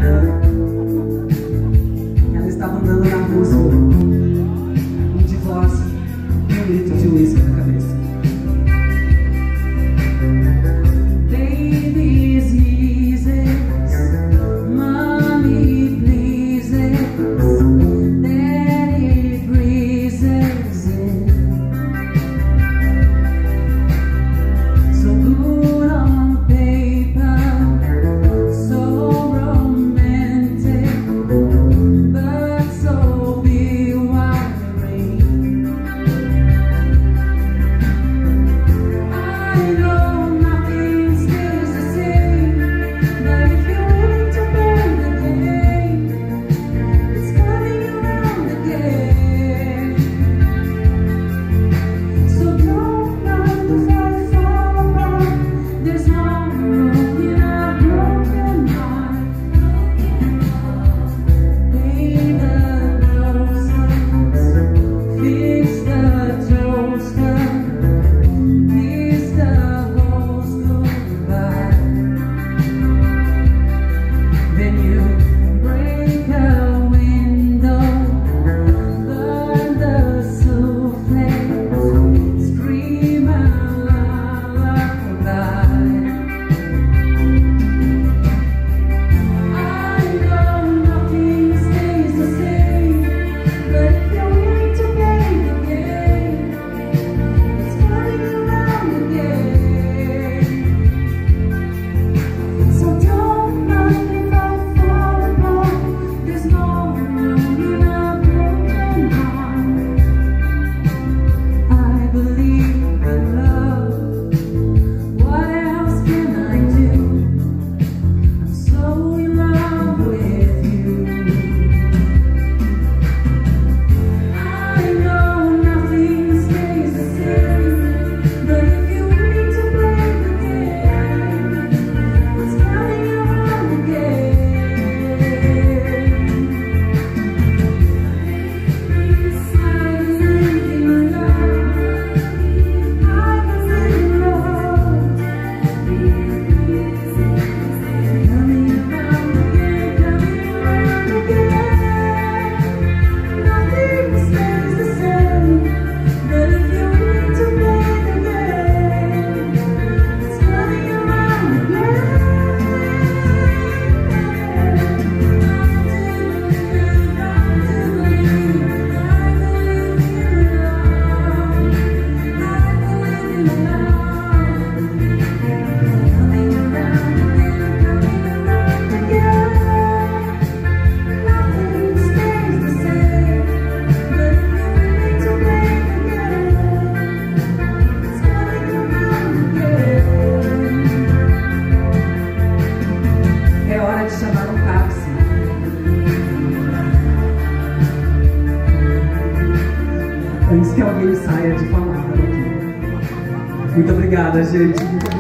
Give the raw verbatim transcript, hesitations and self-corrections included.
manhã, ela estava andando na rua e de voz e um litro de uísque na cabeça. Baby's eases, mommy pleases, daddy breezes in. So good on paper, so romantic, but so bewildering. I know nothing stays the same, but if you're willing to play the game, it's coming around again. So don't let the fight fall apart. There's no room in a broken heart. Bathe the roses, fix the toaster, kiss the holes goodbye. Then you break a window, burn the souffle, scream a lullaby. I know nothing stays the same, but if you're willing to play the game, it's coming around again. So don't mind if I fall apart. There's no room in a broken heart. I believe in love. What else can I do? I'm so in love with you. I know nothing stays the same, but if you're willing to play the game, it's coming around again. I believe in love. I believe in love. Coming around again, coming around again. Nothing stays the same, but if you're willing to play the game, it's coming around again. É hora de chamar um táxi. Antes que alguém saia de falar aqui. Muito obrigada, gente.